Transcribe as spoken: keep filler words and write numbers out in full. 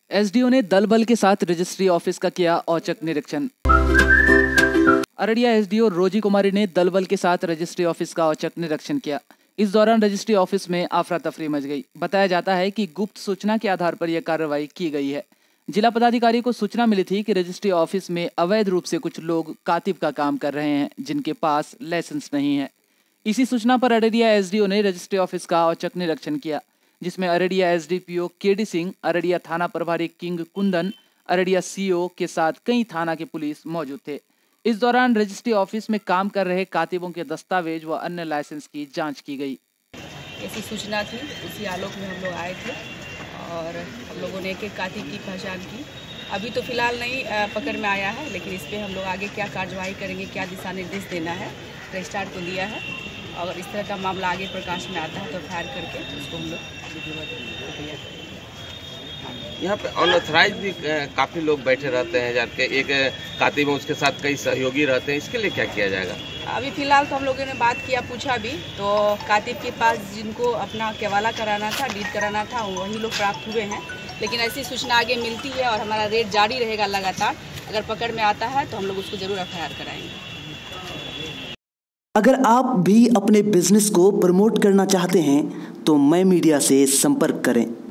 SDO ने दल बल के साथ रजिस्ट्री ऑफिस का किया औचक निरीक्षण। अररिया एसडीओ रोजी कुमारी ने दल बल के साथ रजिस्ट्री ऑफिस का औचक निरीक्षण किया। इस दौरान रजिस्ट्री ऑफिस में अफरा तफरी मच गई। बताया जाता है कि गुप्त सूचना के आधार पर यह कार्रवाई की गई है। जिला पदाधिकारी को सूचना मिली थी कि रजिस्ट्री ऑफिस में अवैध रूप से कुछ लोग कातिब का काम कर रहे हैं, जिनके पास लाइसेंस नहीं है। इसी सूचना पर अररिया एसडीओ ने रजिस्ट्री ऑफिस का औचक निरीक्षण किया, जिसमें अररिया एसडीपीओ केडी सिंह, अररिया थाना प्रभारी किंग कुंदन, अररिया सीओ के साथ कई थाना के पुलिस मौजूद थे। इस दौरान रजिस्ट्री ऑफिस में काम कर रहे कातिबों के दस्तावेज व अन्य लाइसेंस की जांच की गई। ऐसी सूचना थी, उसी आलोक में हम लोग आए थे और हम लोगों ने एक एक कातिब की पहचान की। अभी तो फिलहाल नहीं पकड़ में आया है, लेकिन इस पर हम लोग आगे क्या कार्यवाही करेंगे, क्या दिशा निर्देश देना है, रजिस्ट्रार को दिया है। अगर इस तरह का मामला आगे प्रकाश में आता है तो फायर करके उसको हम लोग प्रक्रिया करेंगे। यहाँ पे अनऑथराइज भी काफ़ी लोग बैठे रहते हैं, जाके एक कातिब में उसके साथ कई सहयोगी रहते हैं, इसके लिए क्या किया जाएगा? अभी फिलहाल तो हम लोगों ने बात किया, पूछा भी, तो कातिब के पास जिनको अपना केवाला कराना था, डीड कराना था, वही लोग प्राप्त हुए हैं। लेकिन ऐसी सूचना आगे मिलती है और हमारा रेड जारी रहेगा लगातार। अगर पकड़ में आता है तो हम लोग उसको जरूर एफ आई आर कराएंगे। अगर आप भी अपने बिजनेस को प्रमोट करना चाहते हैं तो मैं मीडिया से संपर्क करें।